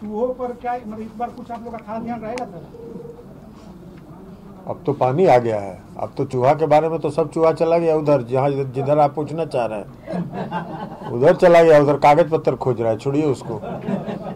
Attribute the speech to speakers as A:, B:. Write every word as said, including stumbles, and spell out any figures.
A: चूहों पर क्या मतलब इस बार कुछ आप लोग का खास ध्यान रहेगा सर?
B: अब तो पानी आ गया है, अब तो चूहा के बारे में तो सब चूहा चला गया उधर, जहाँ जिधर आप पूछना चाह रहे हैं उधर चला गया, उधर कागज पत्तर खोज रहा है, छोड़िए उसको।